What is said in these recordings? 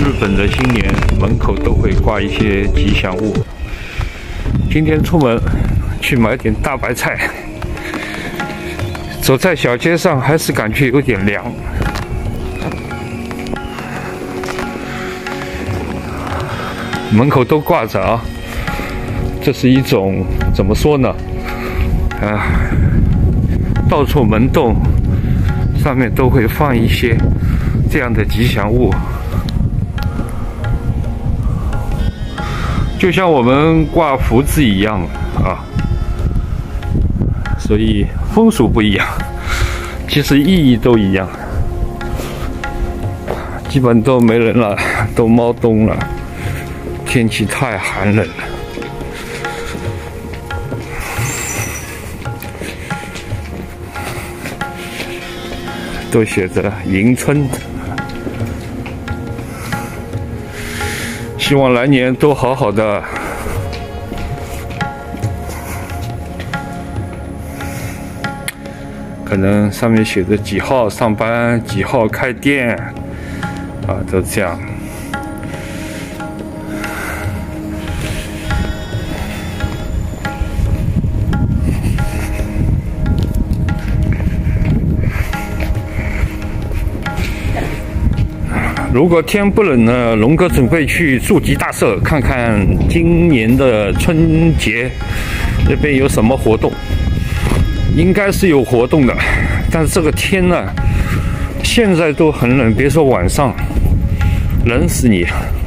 日本的新年门口都会挂一些吉祥物。今天出门去买点大白菜，走在小街上还是感觉有点凉。门口都挂着啊，这是一种怎么说呢？到处门洞上面都会放一些这样的吉祥物，就像我们挂福字一样啊。所以风俗不一样，其实意义都一样。基本都没人了，都猫冬了，天气太寒冷了。都写着迎春，希望来年都好好的。可能上面写着几号上班，几号开店，都这样。如果天不冷呢，龙哥准备去筑吉大社看看今年的春节那边有什么活动，应该是有活动的。但是这个天呢，现在都很冷，别说晚上，冷死你。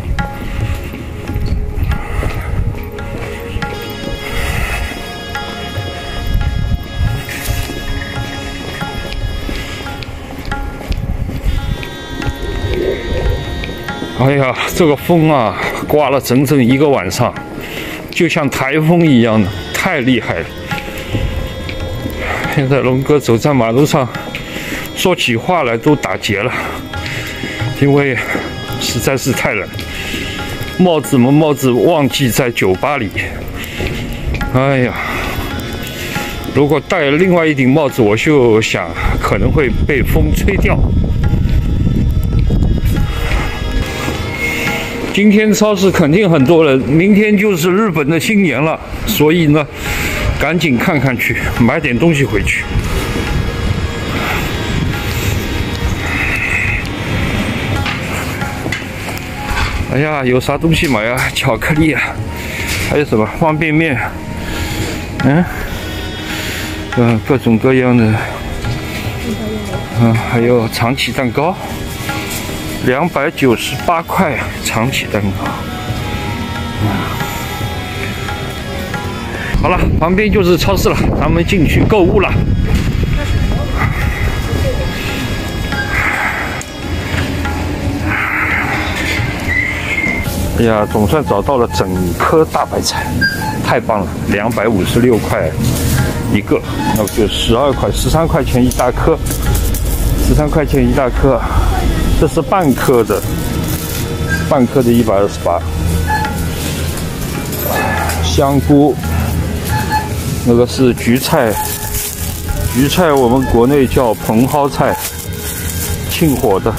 哎呀，这个风啊，刮了整整一个晚上，就像台风一样的，太厉害了。现在龙哥走在马路上，说起话来都打结了，因为实在是太冷。帽子忘记在酒吧里。哎呀，如果戴另外一顶帽子，我就想可能会被风吹掉。今天超市肯定很多人，明天就是日本的新年了，所以呢，赶紧看看去，买点东西回去。哎呀，有啥东西买啊？巧克力啊，还有什么方便面？各种各样的，还有长崎蛋糕。298块长崎蛋糕。好了，旁边就是超市了，咱们进去购物了。哎呀，总算找到了整颗大白菜，太棒了！256块一个，那就13块钱一大颗，13块钱一大颗。这是半颗的128。香菇，那个是橘菜，橘菜我们国内叫茼蒿菜，清火的。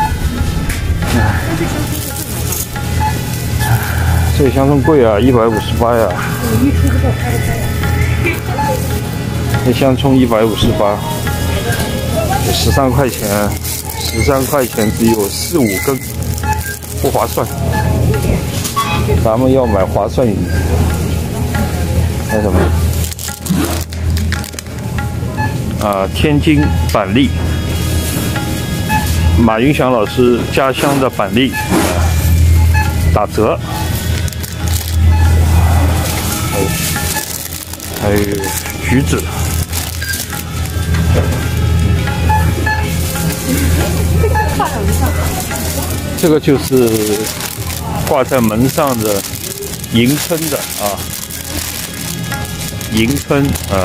这个香葱贵啊，158呀。这香葱158， 13块钱。13块钱只有4、5根，不划算。咱们要买划算一点。看什么？天津板栗，马云祥老师家乡的板栗，打折。还有橘子。这个就是挂在门上的迎春的啊，迎春啊，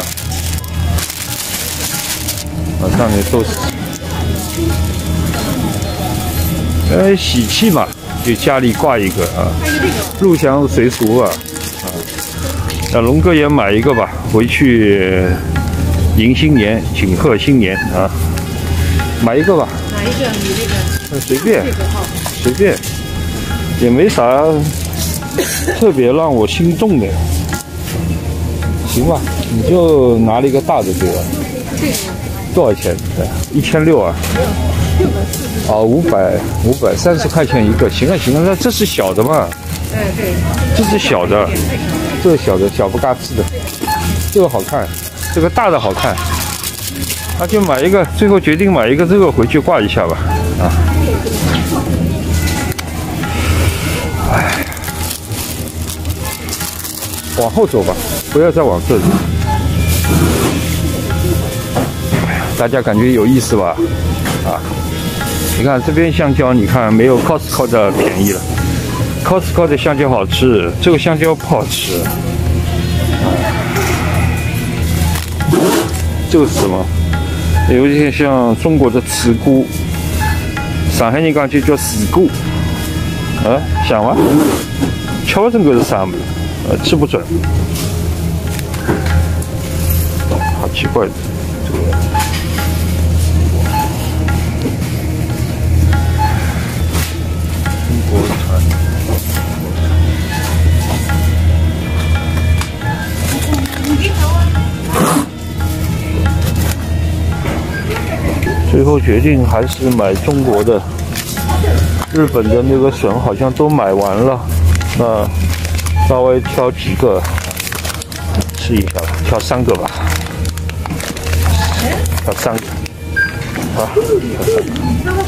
上面都是，喜气嘛，就家里挂一个啊，入乡随俗啊，那龙哥也买一个吧，回去迎新年，请贺新年啊，买一个吧。哪一个？你那个？随便。随便。 也没啥特别让我心动的。行吧，你就拿了一个大的对吧？多少钱？对，1600啊。哦，530块钱一个。行了，那这是小的嘛？ 对。 这是小的，这个小的小不嘎吱的，这个好看，这个大的好看。那就买一个，最后决定买一个这个回去挂一下吧。啊。哎。往后走吧，不要再往这里。大家感觉有意思吧？啊，你看这边香蕉，你看没有 Costco 的便宜了。Costco 的香蕉好吃，这个香蕉不好吃。这个是什么？有点像中国的慈菇，上海人讲就叫死菇。像吗？瞧这个是啥么子？吃不准，好奇怪的这个。中国产。最后决定还是买中国的，日本的那个笋好像都买完了，那。稍微挑几个试一下吧，挑3个吧，挑3个，好，挑3个。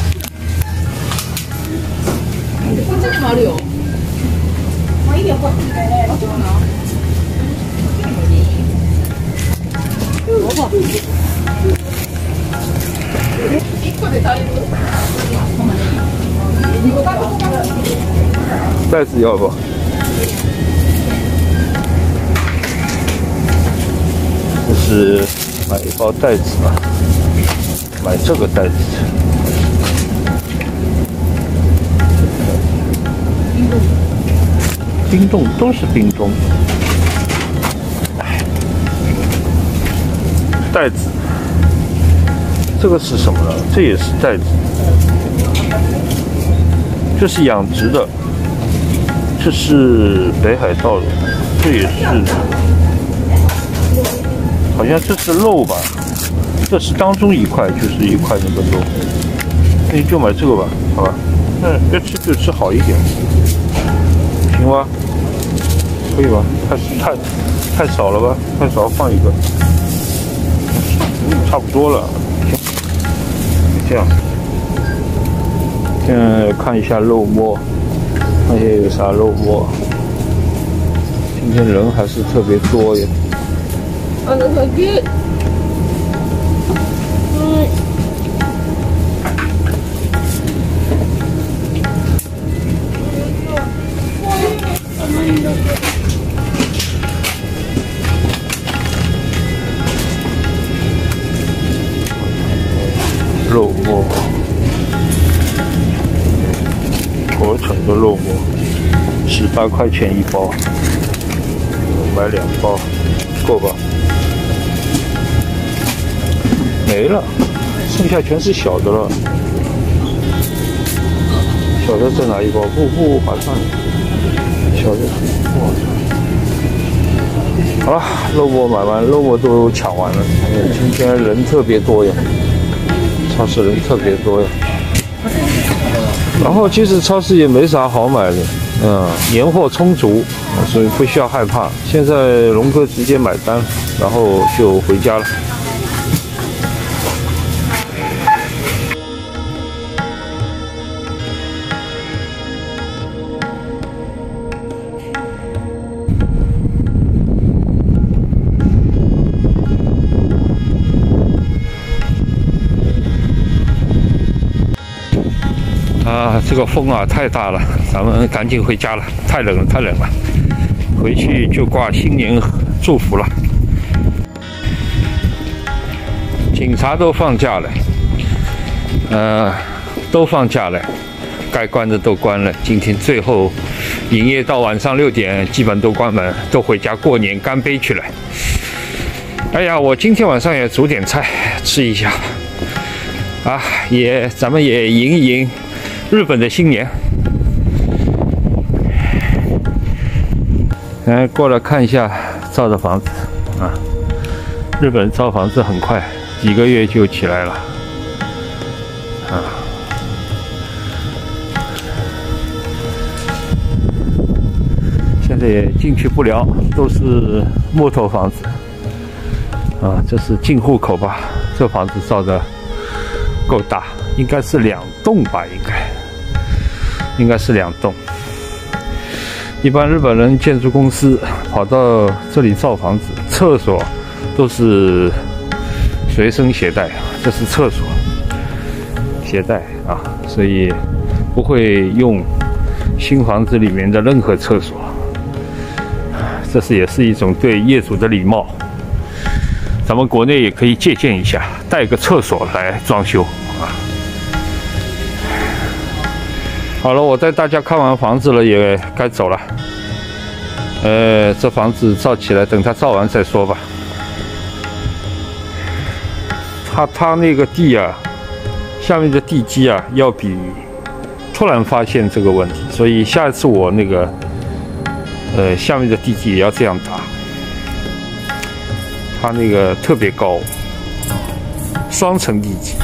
这里哪里有？我一点不记得嘞，萝卜。 袋子要不？这是买一包袋子吧，买这个袋子。冰冻都是冰冻。袋子，这个是什么呢？这也是袋子，这是养殖的，这是北海道的，这也是。好像这是肉吧，这是当中一块，就是一块那个肉。那你就买这个吧，好吧？要吃就吃好一点，行吧？可以吧？太少了吧？太少，放一个，差不多了。这样，现在看一下肉末，看一下有啥肉末。今天人还是特别多耶。肉末，国产的肉末，18块钱一包，买2包，够吧？没了，剩下全是小的了。小的再拿一包，不划算。小的不划算。好了，肉末买完，肉末都抢完了。今天人特别多呀，超市人特别多呀。然后其实超市也没啥好买的，年货充足，所以不需要害怕。现在龙哥直接买单，然后就回家了。这个风啊太大了，咱们赶紧回家了，太冷了，回去就挂新年祝福了。警察都放假了，都放假了，该关的都关了。今天最后营业到晚上6点，基本都关门，都回家过年干杯去了。哎呀，我今天晚上也煮点菜吃一下，咱们也迎一迎日本的新年。 来过来看一下造的房子啊，日本造房子很快，几个月就起来了啊。现在也进去不了，都是木头房子啊。这是进户口吧？这房子造的够大，应该是2栋吧？应该是2栋。一般日本人建筑公司跑到这里造房子，厕所都是随身携带，这是厕所携带啊，所以不会用新房子里面的任何厕所。这也是一种对业主的礼貌。咱们国内也可以借鉴一下，带个厕所来装修啊。好了，我带大家看完房子了，也该走了。这房子造起来，等它造完再说吧。它那个地啊，下面的地基啊，要比突然发现这个问题，所以下一次我那个下面的地基也要这样打。它那个特别高，双层地基。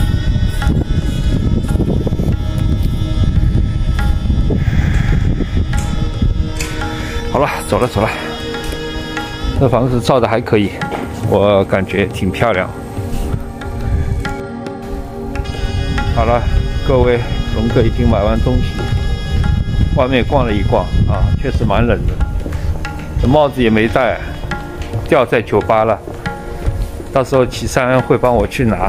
好了，走了。这房子造的还可以，我感觉挺漂亮。好了，各位，龙哥已经买完东西，外面逛了一逛啊，确实蛮冷的。这帽子也没戴，掉在酒吧了。到时候启山会帮我去拿。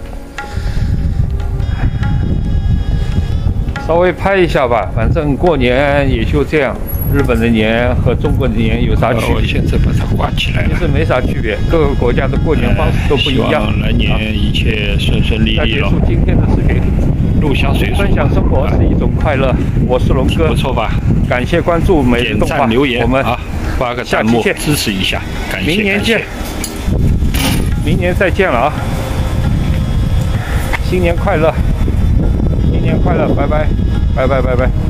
稍微拍一下吧，反正过年也就这样。日本的年和中国的年有啥区别？ 我现在把它挂起来了。 其实没啥区别，各个国家的过年方式都不一样。 希望来年一切顺顺利利了。 结束今天的视频， 入乡随俗， 分享生活是一种快乐。我是龙哥， 不错吧？ 感谢关注每日动画， 留言， 我们啊，发个弹幕支持一下，感谢。 明年见，明年再见了啊！新年快乐，新年快乐，拜拜，拜拜。